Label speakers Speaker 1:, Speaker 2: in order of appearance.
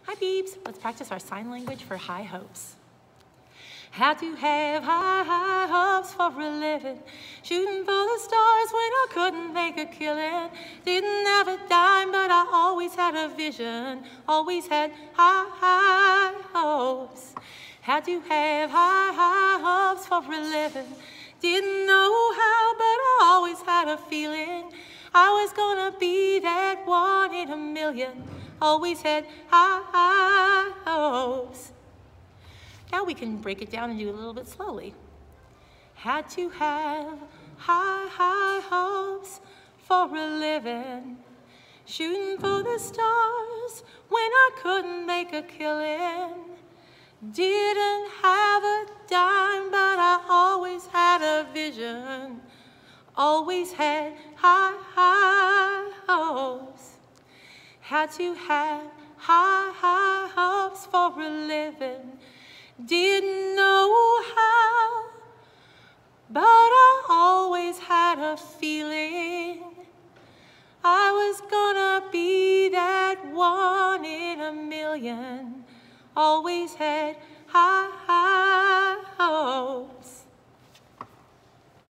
Speaker 1: Hi peeps, let's practice our sign language for high hopes. Had to have high hopes for a living, shooting for the stars when I couldn't make a killing. Didn't have a dime, but I always had a vision, always had high hopes. Had to have high hopes for a living, didn't know how, but I always had a feeling I was gonna be that one in a million. Always had high hopes. Now we can break it down and do it a little bit slowly. Had to have high hopes for a living, shooting for the stars when I couldn't make a killing. Didn't have a dime, but I always had a vision, always had high hopes. Had to have high hopes for a living, didn't know how, but I always had a feeling I was gonna be that one in a million. Always had